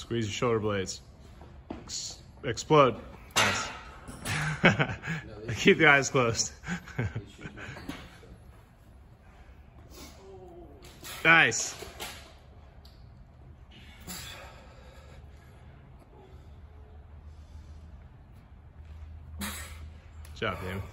Squeeze your shoulder blades. Explode. Nice. Keep the eyes closed. Nice. Good job, Damon.